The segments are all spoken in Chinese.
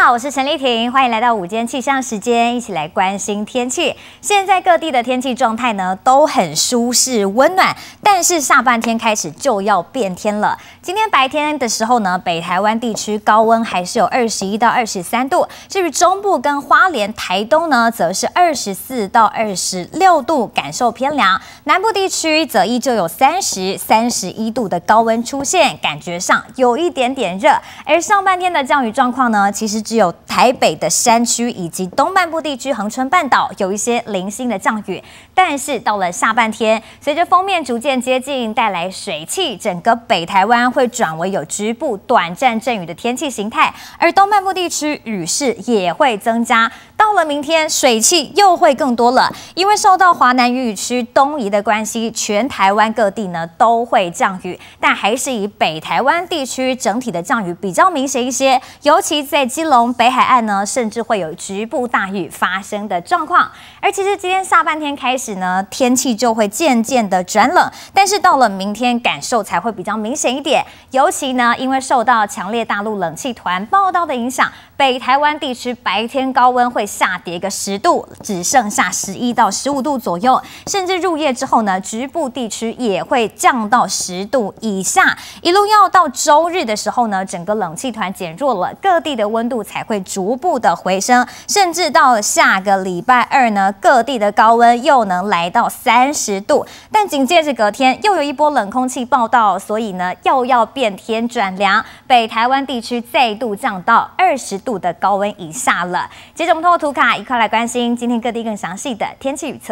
好，我是陈丽婷，欢迎来到午间气象时间，一起来关心天气。现在各地的天气状态呢都很舒适温暖，但是下半天开始就要变天了。今天白天的时候呢，北台湾地区高温还是有21到23度，至于中部跟花莲、台东呢，则是24到26度，感受偏凉。南部地区则依旧有30、31度的高温出现，感觉上有一点点热。而上半天的降雨状况呢，其实只有台北的山区以及东半部地区恒春半岛有一些零星的降雨，但是到了下半天，随着锋面逐渐接近，带来水汽，整个北台湾会转为有局部短暂阵雨的天气形态，而东半部地区雨势也会增加。到了明天，水汽又会更多了，因为受到华南雨区东移的关系，全台湾各地呢都会降雨，但还是以北台湾地区整体的降雨比较明显一些，尤其在基隆北海岸呢，甚至会有局部大雨发生的状况。而其实今天下半天开始呢，天气就会渐渐的转冷，但是到了明天感受才会比较明显一点，尤其呢，因为受到强烈大陆冷气团报道的影响，北台湾地区白天高温会下跌个10度，只剩下11到15度左右，甚至入夜之后呢，局部地区也会降到10度以下。一路要到周日的时候呢，整个冷气团减弱了，各地的温度才会逐步的回升，甚至到了下个礼拜二呢，各地的高温又能来到30度。但紧接着隔天又有一波冷空气报道，所以呢又要变天转凉，北台湾地区再度降到20度的高温以下了。接着我们通过图卡一块来关心今天各地更详细的天气预测。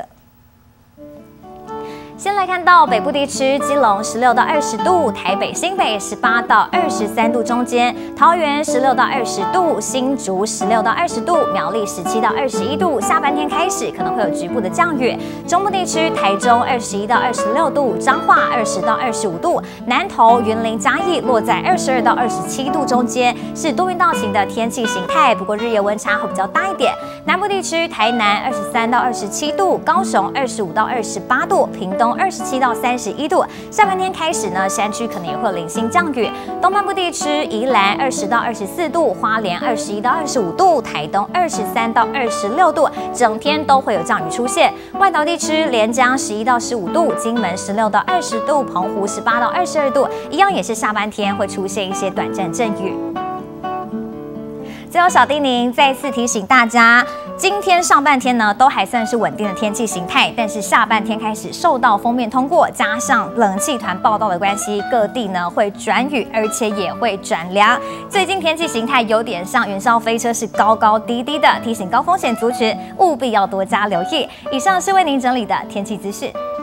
先来看到北部地区，基隆16到20度，台北、新北18到23度中间，桃园16到20度，新竹16到20度，苗栗17到21度。下半天开始可能会有局部的降雨。中部地区，台中21到26度，彰化20到25度，南投、云林、嘉义落在22到27度中间，是多云到晴的天气形态。不过日夜温差会比较大一点。南部地区，台南23到27度，高雄25到28度，屏东27到31度，下半天开始呢，山区可能也会有零星降雨。东半部地区，宜兰20到24度，花莲21到25度，台东23到26度，整天都会有降雨出现。外岛地区，连江11到15度，金门16到20度，澎湖18到22度，一样也是下半天会出现一些短暂阵雨。最后小叮咛，再次提醒大家，今天上半天呢都还算是稳定的天气形态，但是下半天开始受到锋面通过，加上冷气团报道的关系，各地呢会转雨，而且也会转凉。最近天气形态有点像云霄飞车，是高高低低的，提醒高风险族群务必要多加留意。以上是为您整理的天气资讯。